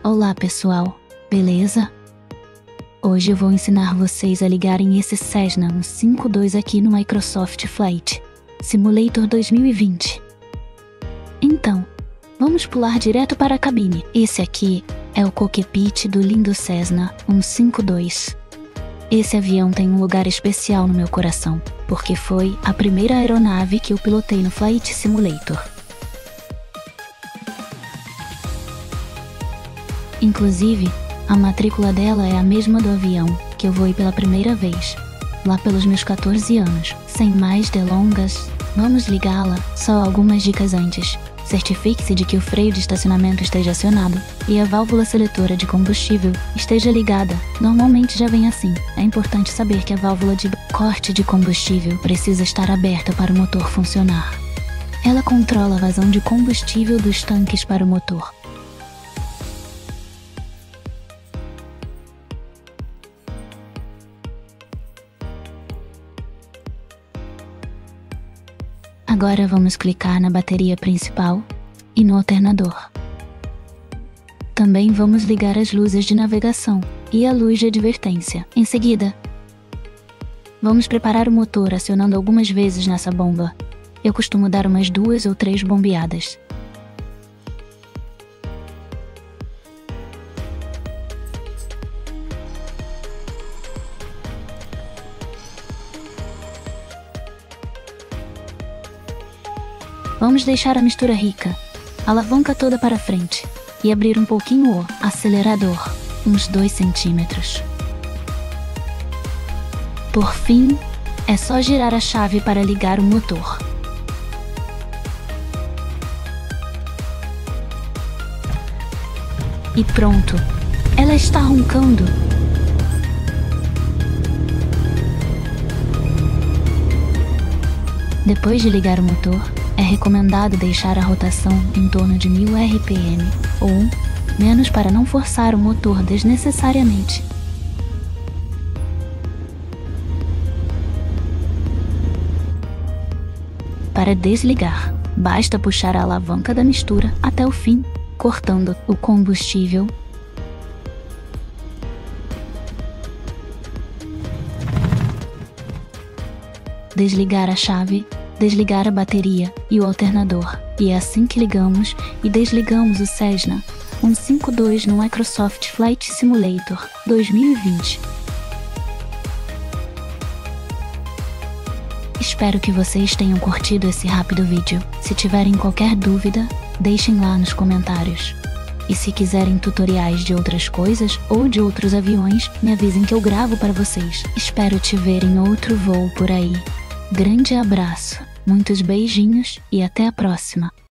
Olá pessoal, beleza? Hoje eu vou ensinar vocês a ligarem esse Cessna 152 aqui no Microsoft Flight Simulator 2020. Então, vamos pular direto para a cabine. Esse aqui é o cockpit do lindo Cessna 152. Esse avião tem um lugar especial no meu coração, porque foi a primeira aeronave que eu pilotei no Flight Simulator. Inclusive, a matrícula dela é a mesma do avião que eu voei pela primeira vez, lá pelos meus 14 anos. Sem mais delongas, vamos ligá-la. Só algumas dicas antes. Certifique-se de que o freio de estacionamento esteja acionado e a válvula seletora de combustível esteja ligada. Normalmente já vem assim. É importante saber que a válvula de corte de combustível precisa estar aberta para o motor funcionar. Ela controla a vazão de combustível dos tanques para o motor. Agora vamos clicar na bateria principal e no alternador. Também vamos ligar as luzes de navegação e a luz de advertência. Em seguida, vamos preparar o motor acionando algumas vezes nessa bomba. Eu costumo dar umas 2 ou 3 bombeadas. Vamos deixar a mistura rica, alavanca toda para frente e abrir um pouquinho o acelerador, uns 2 centímetros. Por fim, é só girar a chave para ligar o motor. E pronto, ela está roncando. Depois de ligar o motor, é recomendado deixar a rotação em torno de 1000 RPM ou menos para não forçar o motor desnecessariamente. Para desligar, basta puxar a alavanca da mistura até o fim, cortando o combustível. Desligar a chave, desligar a bateria e o alternador. E é assim que ligamos e desligamos o Cessna 152 no Microsoft Flight Simulator 2020. Espero que vocês tenham curtido esse rápido vídeo. Se tiverem qualquer dúvida, deixem lá nos comentários. E se quiserem tutoriais de outras coisas ou de outros aviões, me avisem que eu gravo para vocês. Espero te ver em outro voo por aí. Grande abraço, muitos beijinhos e até a próxima!